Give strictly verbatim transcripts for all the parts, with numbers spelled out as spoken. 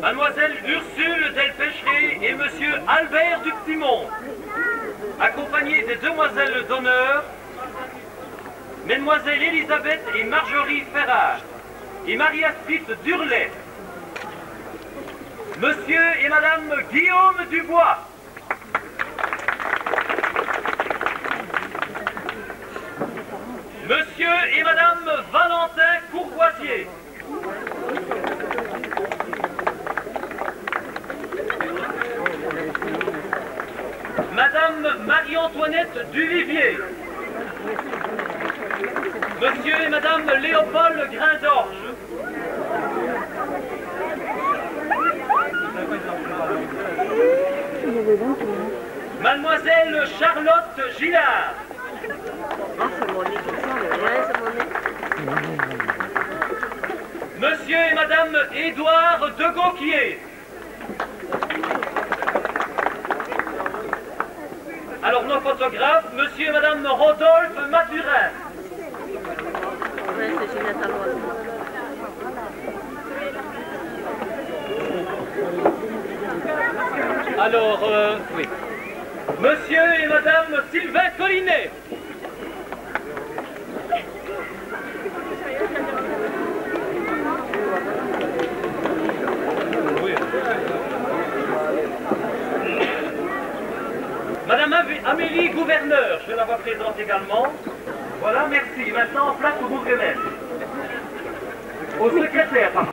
Mademoiselle Ursule Delpecheret et Monsieur Albert Ductimont, accompagnés des demoiselles d'honneur, Mesdemoiselles Elisabeth et Marjorie Ferrard et Marie-Astrid Durlet, Monsieur et Madame Guillaume Dubois, Monsieur et Madame Valentin Courvoisier, Madame Marie-Antoinette Duvivier, Monsieur et Madame Léopold Grindorge, Mademoiselle Charlotte Gillard, Monsieur et Madame Édouard de Gauquier. Alors nos photographes, Monsieur et Madame Rodolphe Mathurin. Alors, euh, oui. Monsieur et Madame Sylvain Collinet. Madame Amélie Gouverneur, je la vois présente également. Voilà, merci. Maintenant, en place au Bourg-Guemet. Au secrétaire, pardon.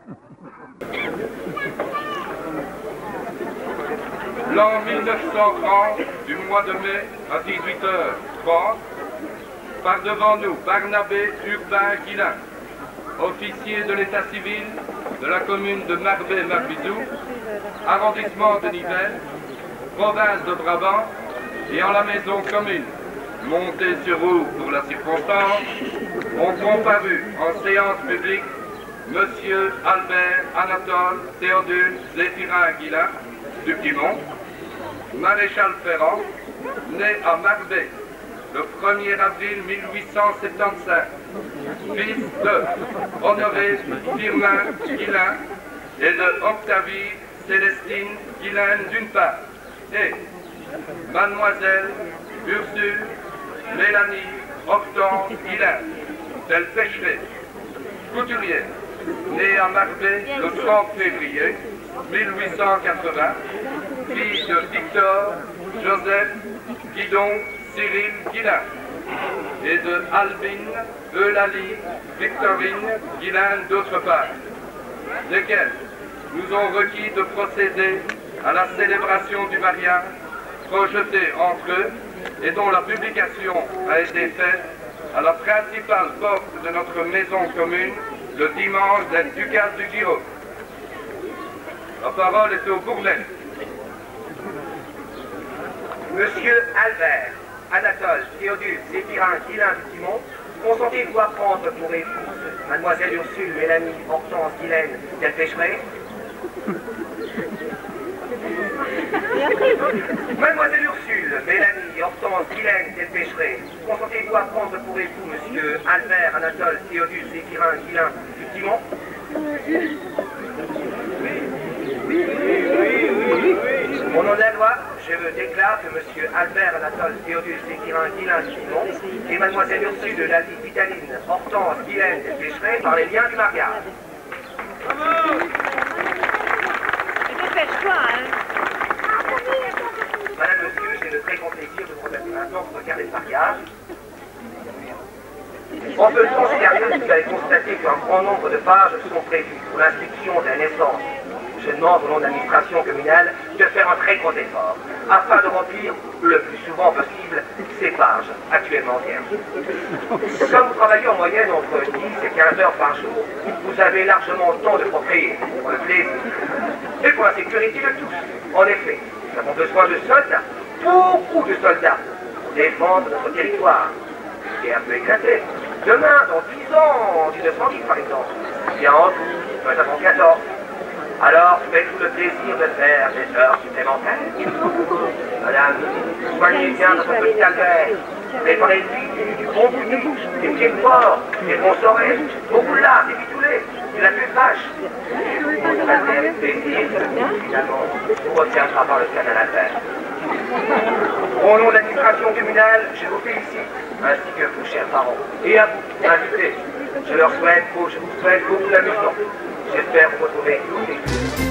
L'an mille neuf cent trente, du mois de mai à dix-huit heures trente, par devant nous Barnabé Urbain Guillain, officier de l'état civil de la commune de Marbais-Marbizou, arrondissement de Nivelles, province de Brabant, et en la maison commune, monté sur roue pour la circonstance, ont comparu en séance publique Monsieur Albert Anatole Théodule Zéphirin Guillain, du Piémont, maréchal Ferrand, né à Marbais le premier avril mille huit cent soixante-quinze, fils de Honoré Firmin Guillain et de Octavie Célestine Guillain d'une part, et Mademoiselle Ursule Mélanie Hortense Guillain, Delpecheret, couturière, née à Marbais le trente février mille huit cent quatre-vingts, fille de Victor, Joseph, Guidon, Cyril Guillain, et de Albine, Eulalie, Victorine Guillain d'autre part, lesquels nous ont requis de procéder à la célébration du mariage projeté entre eux et dont la publication a été faite à la principale porte de notre maison commune le dimanche des Ducats du Giraud. La parole est au bourgmestre. Monsieur Albert Anatole Théodule Zéphirin Guillain du Piémont, consentez-vous à prendre pour épouse Mademoiselle Ursule Mélanie Hortense Guillain Delpecheret? Mademoiselle Ursule Mélanie Hortense Guillain Delpecheret, consentez-vous à prendre pour époux Monsieur Albert Anatole Théodule Zéphirin Guillain du Piémont? Au nom de la loi, je me déclare que Monsieur Albert Anatole Théodule Zéphirin Guillain du Piémont et Mademoiselle Ursule de Lalie Vitaline Hortense Guillain Delpecheret par les liens du mariage. Dépêche-toi, hein. Madame, Monsieur, j'ai le très grand plaisir de vous remettre un temps pour regarder le mariage. En feuilletant ces derniers, vous allez constater qu'un grand nombre de pages sont prévues pour l'inscription de la naissance. Je demande au nom de l'administration communale de faire un très gros effort afin de remplir le plus souvent possible ces pages actuellement vierges. Comme vous travaillez en moyenne entre dix et quinze heures par jour, vous avez largement le temps de procréer pour le plaisir et pour la sécurité de tous. En effet, nous avons besoin de soldats, beaucoup de soldats, pour défendre notre territoire. Et un peu éclaté. Demain, dans dix ans, en mille neuf cent dix par exemple, bien en tout, nous avons quatorze. Alors, faites-vous le plaisir de faire des heures supplémentaires. Madame, soignez bien notre petit Albert. Préparez-lui du bon goûter, des pieds forts, des bons oreilles, beaucoup là, des pitoullés, de la pub vache. Vous constaterez avec plaisir que, finalement, vous retiendra par le canal Albert. Au nom de l'administration communale, je vous félicite, ainsi que vous, chers parents, et à vous, invités. Je leur souhaite, je vous souhaite beaucoup d'amusement. J'espère vous retrouver tous et tous.